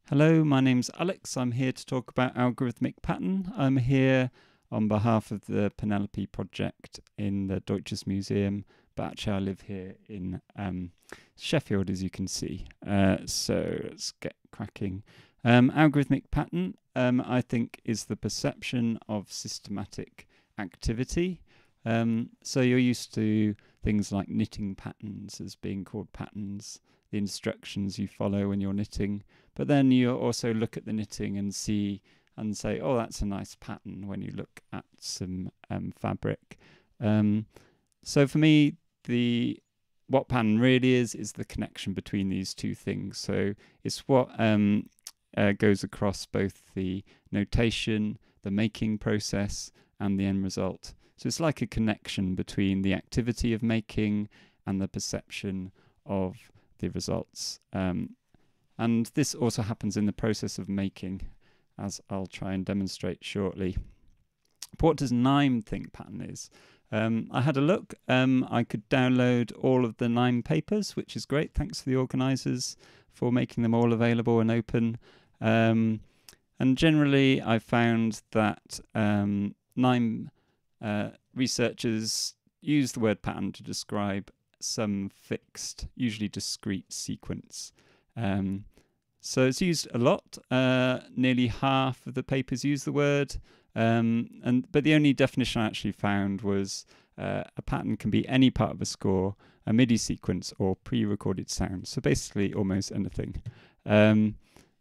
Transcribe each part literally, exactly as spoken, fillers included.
Hello, my name's Alex. I'm here to talk about algorithmic pattern. I'm here on behalf of the Penelope project in the Deutsches Museum, but actually I live here in um, Sheffield, as you can see. Uh, so let's get cracking. Um, algorithmic pattern, um, I think, is the perception of systematic activity. Um, so you're used to things like knitting patterns as being called patterns, the instructions you follow when you're knitting. But then you also look at the knitting and see and say, oh, that's a nice pattern when you look at some um, fabric. Um, so for me, the what pattern really is, is the connection between these two things. So it's what um, uh, goes across both the notation, the making process, and the end result. So it's like a connection between the activity of making and the perception of the results. Um, And this also happens in the process of making, as I'll try and demonstrate shortly. But what does NIME think pattern is? Um, I had a look. Um, I could download all of the NIME papers, which is great. Thanks to the organisers for making them all available and open. Um, and generally, I found that um, NIME uh, researchers use the word pattern to describe some fixed, usually discrete sequence. Um, so it's used a lot. Uh, nearly half of the papers use the word, um, and but the only definition I actually found was uh, a pattern can be any part of a score, a MIDI sequence, or pre-recorded sound. So basically, almost anything. Um,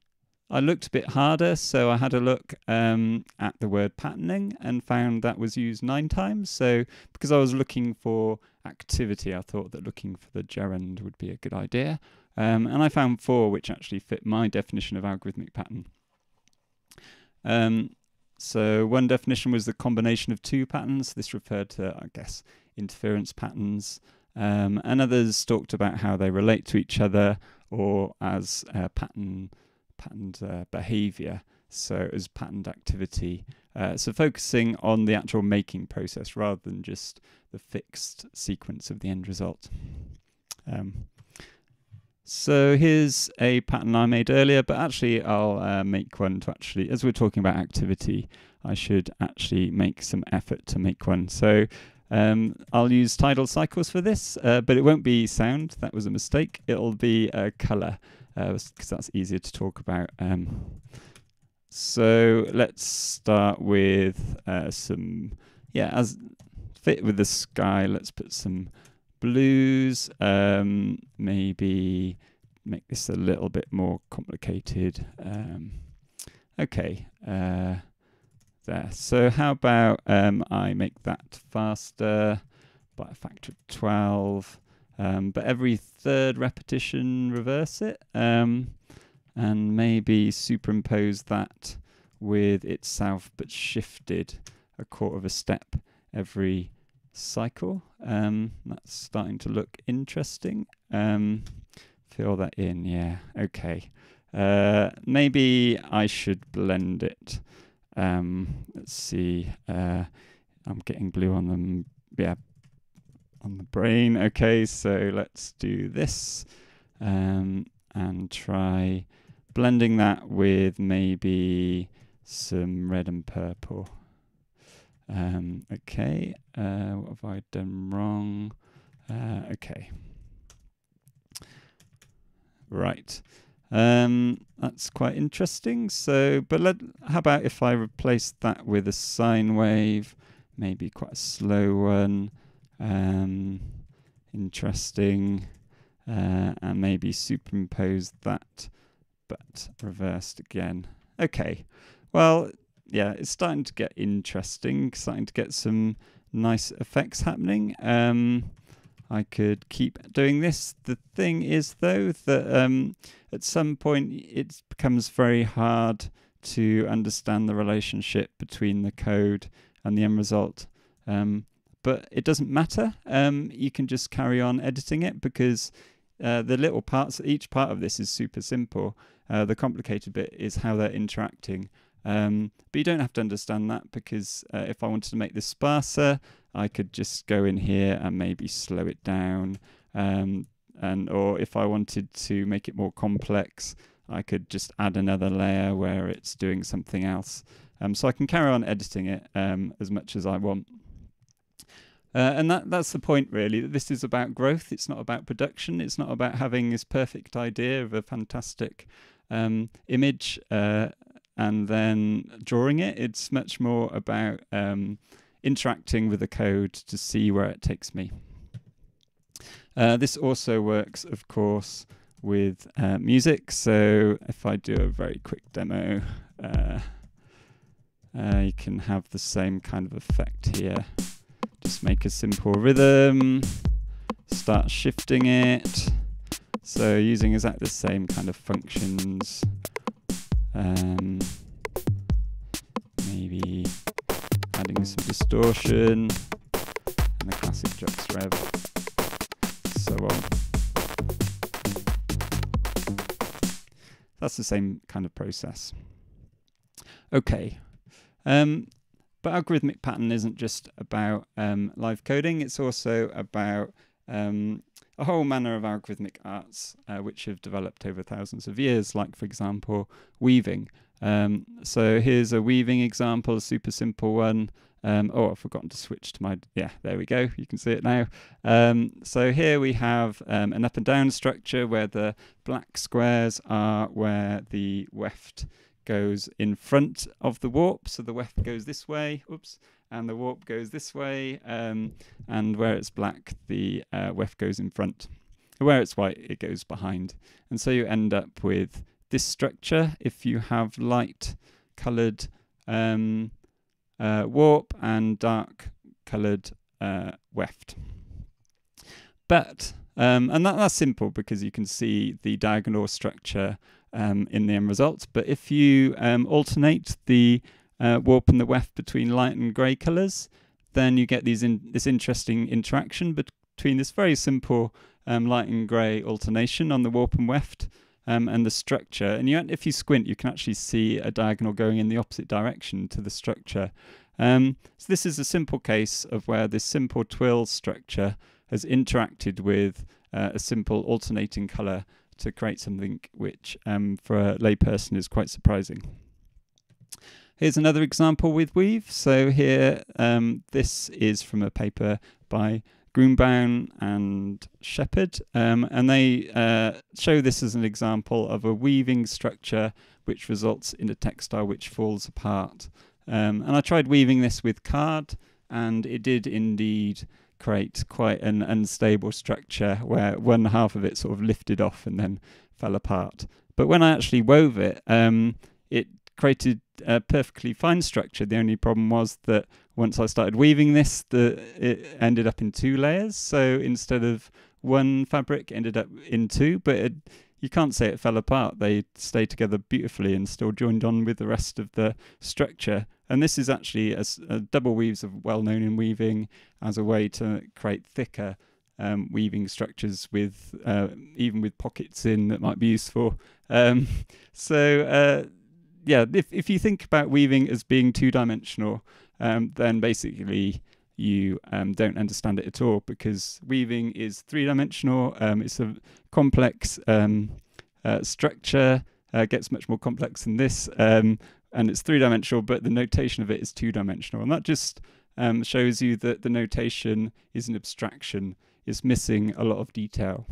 I looked a bit harder, so I had a look um, at the word patterning and found that was used nine times. So because I was looking for activity, I thought that looking for the gerund would be a good idea. Um, and I found four which actually fit my definition of algorithmic pattern. Um, so one definition was the combination of two patterns. This referred to, I guess, interference patterns. Um, and others talked about how they relate to each other or as uh, pattern patterned uh, behavior, so as patterned activity. Uh, so focusing on the actual making process rather than just the fixed sequence of the end result. Um, So here's a pattern I made earlier, but actually I'll uh, make one to actually, as we're talking about activity, I should actually make some effort to make one. So um, I'll use tidal cycles for this, uh, but it won't be sound. That was a mistake. It'll be uh, color, because uh, that's easier to talk about. Um, so let's start with uh, some, yeah, as fit with the sky, let's put some blues, um, maybe make this a little bit more complicated. Um, okay, uh, there. So how about um, I make that faster by a factor of twelve, um, but every third repetition reverse it, um, and maybe superimpose that with itself but shifted a quarter of a step every cycle. Um, that's starting to look interesting. Um, fill that in, yeah, okay. Uh, maybe I should blend it. Um, let's see, uh, I'm getting blue on them, yeah, on the brain. Okay, so let's do this um, and try blending that with maybe some red and purple. Um, okay, uh, what have I done wrong? Uh, okay. Right. Um, that's quite interesting. So, but let, how about if I replace that with a sine wave, maybe quite a slow one. Um, interesting. Uh, and maybe superimpose that, but reversed again. Okay. Well, yeah, it's starting to get interesting, starting to get some nice effects happening. Um, I could keep doing this. The thing is, though, that um, at some point it becomes very hard to understand the relationship between the code and the end result. Um, but it doesn't matter. Um, you can just carry on editing it because uh, the little parts, each part of this is super simple. Uh, the complicated bit is how they're interacting. Um, but you don't have to understand that because uh, if I wanted to make this sparser, I could just go in here and maybe slow it down. Um, and or if I wanted to make it more complex, I could just add another layer where it's doing something else. Um, so I can carry on editing it um, as much as I want. Uh, and that that's the point, really, that this is about growth. It's not about production. It's not about having this perfect idea of a fantastic um, image uh, and then drawing it. It's much more about um, interacting with the code to see where it takes me. Uh, this also works, of course, with uh, music. So if I do a very quick demo, uh, uh, you can have the same kind of effect here. Just make a simple rhythm, start shifting it. So using exactly the same kind of functions. Um, maybe adding some distortion and the classic jux rev, so on. That's the same kind of process. Okay. Um, But algorithmic pattern isn't just about um, live coding, it's also about um, a whole manner of algorithmic arts uh, which have developed over thousands of years, like, for example, weaving. Um, so here's a weaving example, a super simple one. Um, oh, I've forgotten to switch to my, yeah, there we go, you can see it now. Um, so here we have um, an up and down structure where the black squares are where the weft goes in front of the warp, so the weft goes this way, oops, and the warp goes this way, um, and where it's black, the uh, weft goes in front. Where it's white, it goes behind. And so you end up with this structure if you have light coloured um, uh, warp and dark coloured uh, weft. But, um, and that, that's simple because you can see the diagonal structure Um, in the end result. But if you um, alternate the uh, warp and the weft between light and grey colours, then you get these in this interesting interaction between this very simple um, light and grey alternation on the warp and weft um, and the structure. And you, if you squint, you can actually see a diagonal going in the opposite direction to the structure. Um, so this is a simple case of where this simple twill structure has interacted with uh, a simple alternating colour to create something which um, for a layperson is quite surprising. Here's another example with weave. So here um, this is from a paper by Grunbaum and Shepherd, um, and they uh, show this as an example of a weaving structure which results in a textile which falls apart. Um, and I tried weaving this with card, and it did indeed create quite an unstable structure where one half of it sort of lifted off and then fell apart. But when I actually wove it, um, it created a perfectly fine structure. The only problem was that once I started weaving this, the, it ended up in two layers. So instead of one fabric, it ended up in two, but it, you can't say it fell apart. They stay together beautifully and still joined on with the rest of the structure. And this is actually a, a double weaves of well known in weaving as a way to create thicker um, weaving structures with uh, even with pockets in that might be useful. Um, so uh, yeah, if if you think about weaving as being two-dimensional, um, then basically you um, don't understand it at all, because weaving is three-dimensional. Um, it's a complex um, uh, structure. Uh, gets much more complex than this. Um, and it's three-dimensional, but the notation of it is two-dimensional. And that just um, shows you that the notation is an abstraction. It's missing a lot of detail.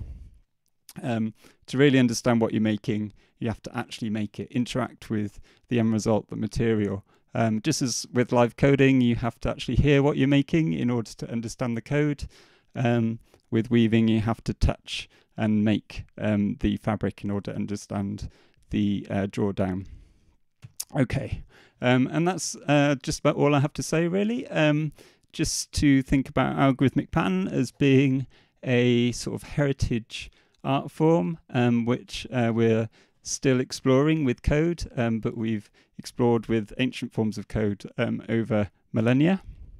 Um, to really understand what you're making, you have to actually make it interact with the end result, the material. Um, just as with live coding, you have to actually hear what you're making in order to understand the code. Um, with weaving, you have to touch and make um, the fabric in order to understand the uh, drawdown. Okay, um, and that's uh, just about all I have to say, really. Um, just to think about algorithmic pattern as being a sort of heritage art form, um, which uh, we're still exploring with code, um, but we've explored with ancient forms of code um, over millennia.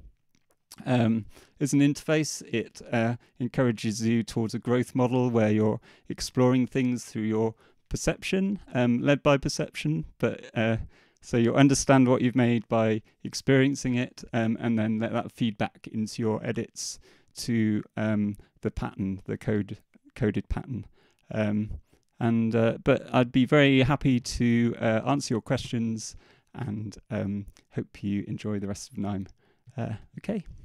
Um, as an interface, it uh, encourages you towards a growth model where you're exploring things through your perception, um, led by perception, but uh, so you'll understand what you've made by experiencing it, um, and then let that feed back into your edits to um, the pattern, the code coded pattern. Um, And uh, but I'd be very happy to uh, answer your questions, and um, hope you enjoy the rest of NIME. Uh, okay.